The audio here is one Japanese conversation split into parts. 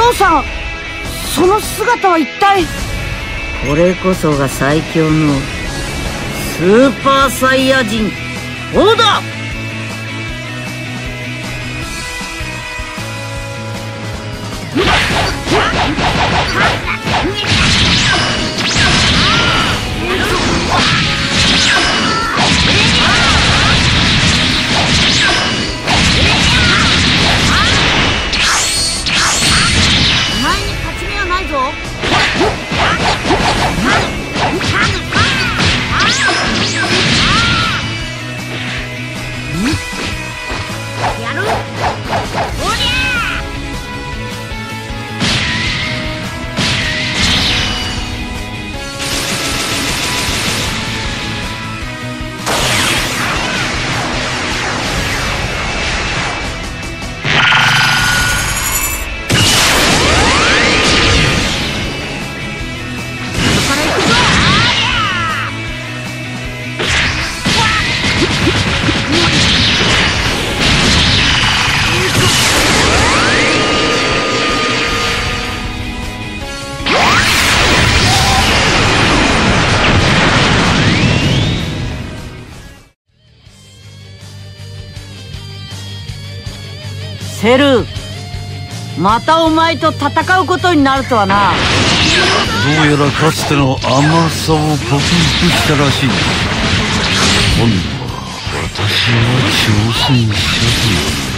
父さん、その姿は一体。 これこそが最強のスーパーサイヤ人オーダー。 お前に勝ち目はないぞ。やる。おりゃセル、またお前と戦うことになるとはな。 どうやらかつての甘さを克服したらしい。今度は私が挑戦者と。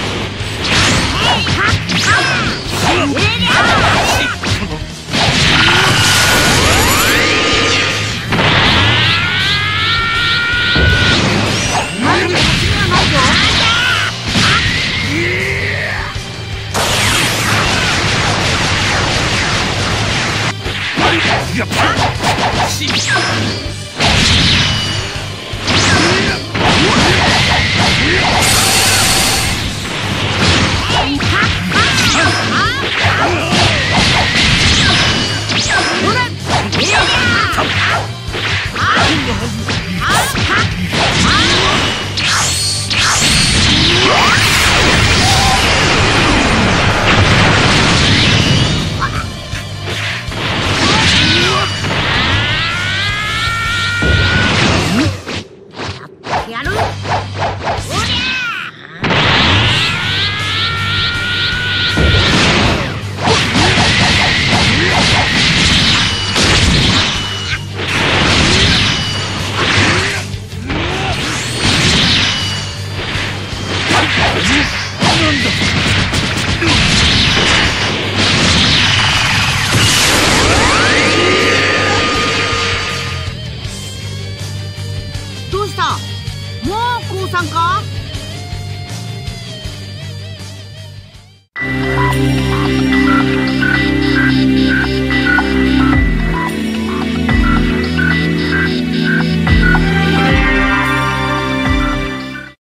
どうした？もう降参か？